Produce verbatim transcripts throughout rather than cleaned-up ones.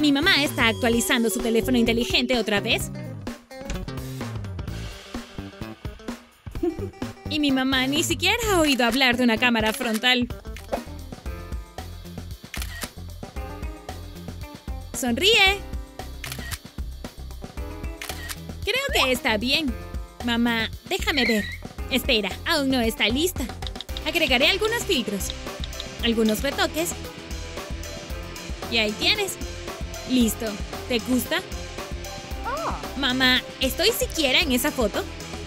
Mi mamá está actualizando su teléfono inteligente otra vez. Y mi mamá ni siquiera ha oído hablar de una cámara frontal. Sonríe. Creo que está bien. Mamá, déjame ver. Espera, aún no está lista. Agregaré algunos filtros, algunos retoques. Y ahí tienes. Listo. ¿Te gusta? Oh. Mamá, ¿estoy siquiera en esa foto?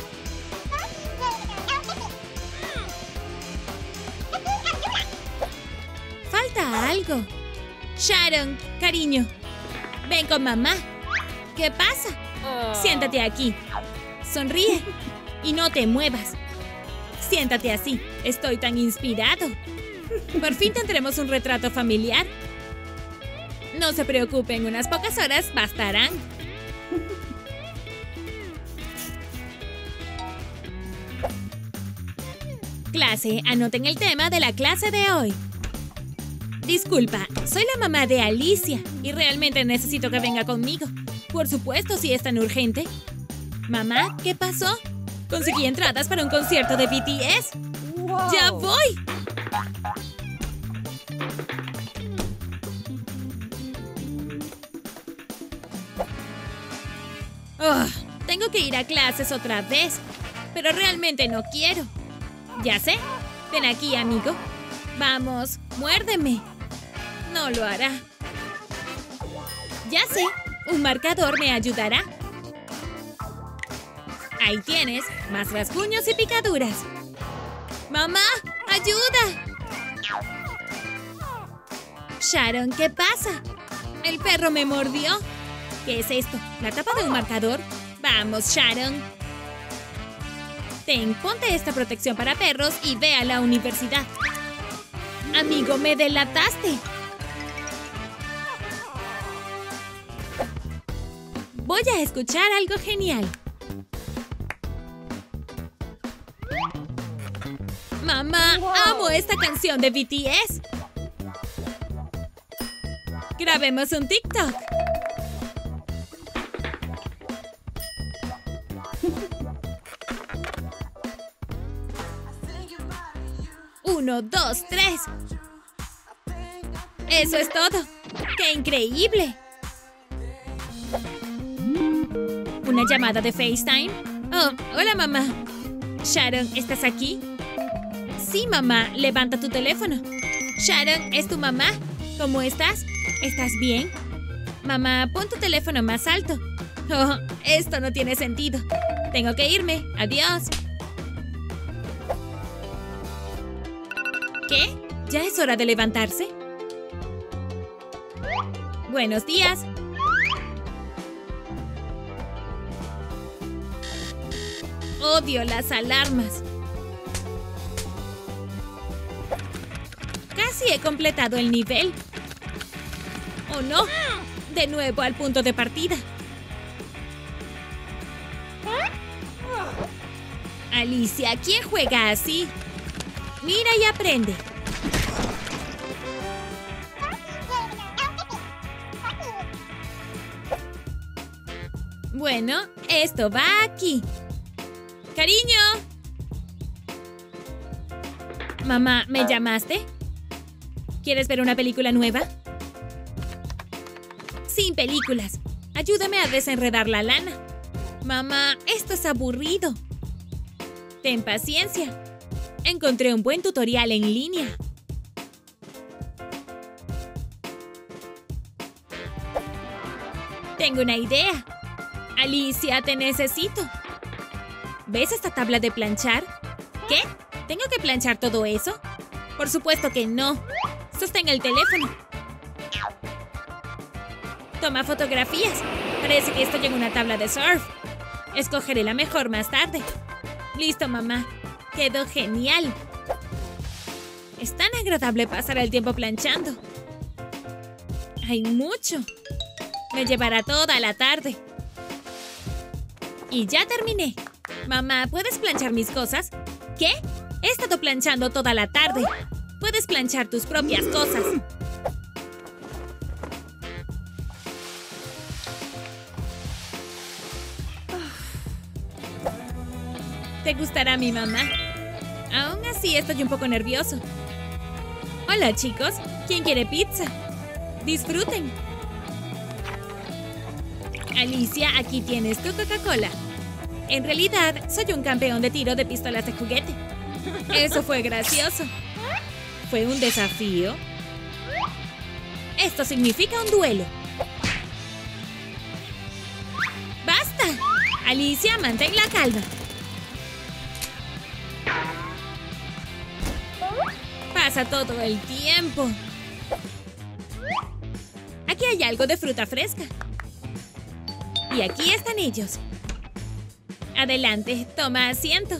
Falta algo. Sharon, cariño, ven con mamá. ¿Qué pasa? Oh. Siéntate aquí. Sonríe y no te muevas. Siéntate así. Estoy tan inspirado. Por fin tendremos un retrato familiar. No se preocupen, unas pocas horas bastarán. Clase, anoten el tema de la clase de hoy. Disculpa, soy la mamá de Alicia y realmente necesito que venga conmigo. Por supuesto, si es tan urgente. Mamá, ¿qué pasó? Conseguí entradas para un concierto de B T S. Wow. ¡Ya voy! Oh, tengo que ir a clases otra vez, pero realmente no quiero. Ya sé. Ven aquí, amigo. Vamos, muérdeme. No lo hará. Ya sé. Un marcador me ayudará. Ahí tienes. Más rasguños y picaduras. ¡Mamá! ¡Ayuda! Sharon, ¿qué pasa? El perro me mordió. ¿Qué es esto? ¿La tapa de un marcador? Vamos, Sharon. Ten, ponte esta protección para perros y ve a la universidad. Amigo, me delataste. Voy a escuchar algo genial. Mamá, wow. Amo esta canción de B T S. Grabemos un TikTok. Uno, dos, tres. Eso es todo. ¡Qué increíble! ¿Una llamada de FaceTime? Oh, hola, mamá. Sharon, ¿estás aquí? Sí, mamá. Levanta tu teléfono. Sharon, ¿es tu mamá? ¿Cómo estás? ¿Estás bien? Mamá, pon tu teléfono más alto. Oh, esto no tiene sentido. Tengo que irme. Adiós. ¿Qué? ¿Ya es hora de levantarse? Buenos días. Odio las alarmas. Casi he completado el nivel. ¡Oh, no! De nuevo al punto de partida. Alicia, ¿quién juega así? Mira y aprende. Bueno, esto va aquí. ¡Cariño! Mamá, ¿me llamaste? ¿Quieres ver una película nueva? Sin películas. Ayúdame a desenredar la lana. Mamá, esto es aburrido. Ten paciencia. Encontré un buen tutorial en línea. Tengo una idea. Alicia, te necesito. ¿Ves esta tabla de planchar? ¿Qué? ¿Tengo que planchar todo eso? Por supuesto que no. Sostén el teléfono. Toma fotografías. Parece que estoy en una tabla de surf. Escogeré la mejor más tarde. Listo, mamá. Quedó genial. Es tan agradable pasar el tiempo planchando. Hay mucho. Me llevará toda la tarde. Y ya terminé. Mamá, ¿puedes planchar mis cosas? ¿Qué? He estado planchando toda la tarde. Puedes planchar tus propias cosas. Te gustará mi mamá. Aún así estoy un poco nervioso. Hola chicos, ¿quién quiere pizza? Disfruten. Alicia, aquí tienes tu Coca-Cola. En realidad, soy un campeón de tiro de pistolas de juguete. Eso fue gracioso. ¿Fue un desafío? Esto significa un duelo. ¡Basta! Alicia, mantén la calma. Pasa todo el tiempo. Aquí hay algo de fruta fresca. Y aquí están ellos. Adelante, toma asiento.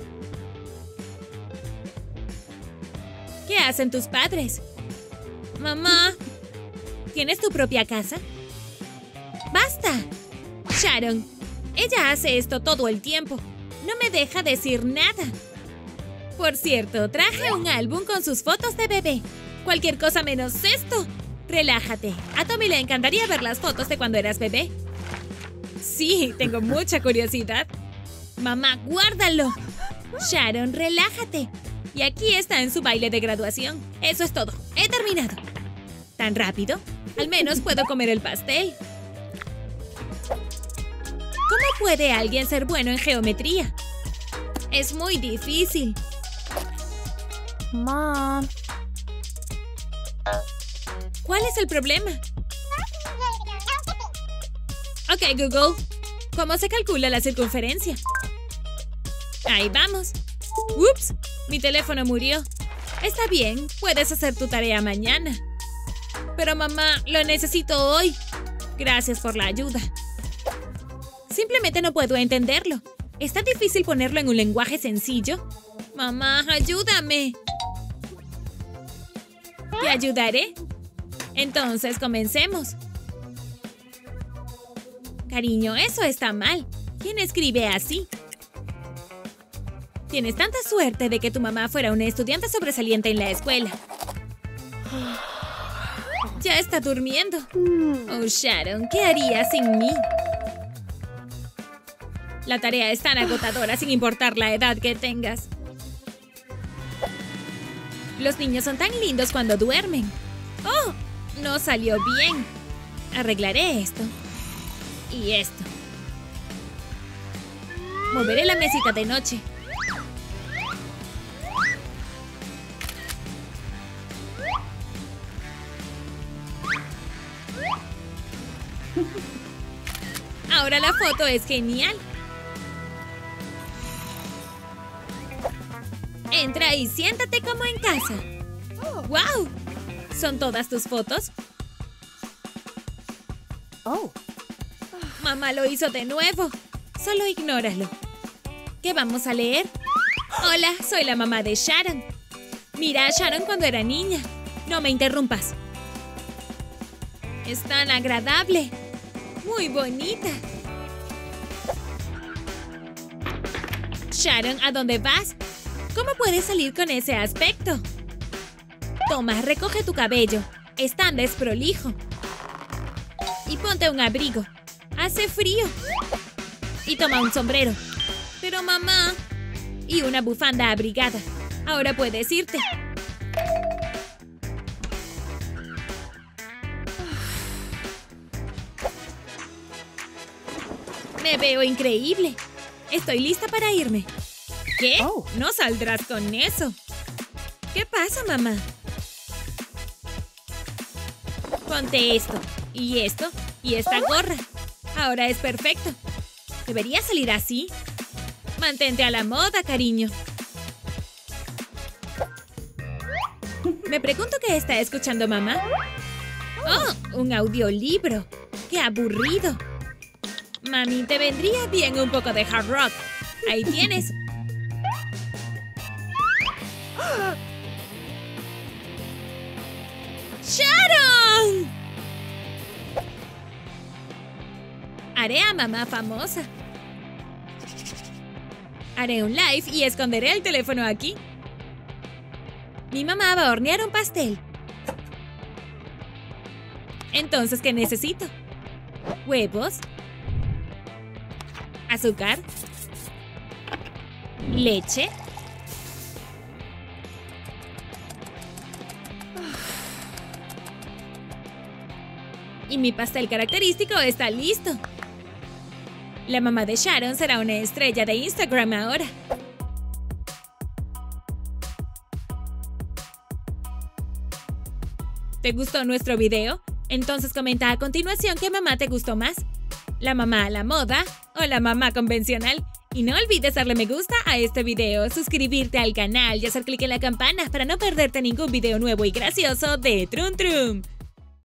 ¿Qué hacen tus padres? Mamá, ¿tienes tu propia casa? ¡Basta! Sharon, ella hace esto todo el tiempo. No me deja decir nada. Por cierto, traje un álbum con sus fotos de bebé. Cualquier cosa menos esto. Relájate. A Tommy le encantaría ver las fotos de cuando eras bebé. Sí, tengo mucha curiosidad. Mamá, guárdalo. Sharon, relájate. Y aquí está en su baile de graduación. Eso es todo. He terminado. ¿Tan rápido? Al menos puedo comer el pastel. ¿Cómo puede alguien ser bueno en geometría? Es muy difícil. Mom. ¿Cuál es el problema? Ok, Google. ¿Cómo se calcula la circunferencia? Ahí vamos. Ups, mi teléfono murió. Está bien, puedes hacer tu tarea mañana. Pero mamá, lo necesito hoy. Gracias por la ayuda. Simplemente no puedo entenderlo. ¿Es tan difícil ponerlo en un lenguaje sencillo? Mamá, ayúdame. ¿Te ayudaré? Entonces, comencemos. Cariño, eso está mal. ¿Quién escribe así? Tienes tanta suerte de que tu mamá fuera una estudiante sobresaliente en la escuela. Ya está durmiendo. Oh, Sharon, ¿qué harías sin mí? La tarea es tan agotadora sin importar la edad que tengas. Los niños son tan lindos cuando duermen. ¡Oh! No salió bien. Arreglaré esto. Y esto. Moveré la mesita de noche. Ahora la foto es genial. Entra y siéntate como en casa. ¡Wow! ¿Son todas tus fotos? Oh. Mamá lo hizo de nuevo. Solo ignóralo. ¿Qué vamos a leer? Hola, soy la mamá de Sharon. Mira a Sharon cuando era niña. No me interrumpas. Es tan agradable. Muy bonita. Sharon, ¿a dónde vas? ¿Cómo puedes salir con ese aspecto? Toma, recoge tu cabello. Es tan desprolijo. Y ponte un abrigo. Hace frío. Y toma un sombrero. Pero mamá... Y una bufanda abrigada. Ahora puedes irte. Me veo increíble. Estoy lista para irme. ¿Qué? Oh. No saldrás con eso. ¿Qué pasa, mamá? Ponte esto, y esto, y esta gorra. Ahora es perfecto. ¿Debería salir así? Mantente a la moda, cariño. Me pregunto qué está escuchando mamá. ¡Oh! Un audiolibro. ¡Qué aburrido! Mami, te vendría bien un poco de hard rock. Ahí tienes. ¡Sharon! Haré a mamá famosa. Haré un live y esconderé el teléfono aquí. Mi mamá va a hornear un pastel. Entonces, ¿qué necesito? Huevos. Azúcar. leche. Y mi pastel característico está listo. La mamá de Sharon será una estrella de Instagram ahora. ¿Te gustó nuestro video? Entonces comenta a continuación qué mamá te gustó más. ¿La mamá a la moda o la mamá convencional? Y no olvides darle me gusta a este video, suscribirte al canal y hacer clic en la campana para no perderte ningún video nuevo y gracioso de Trum Trum.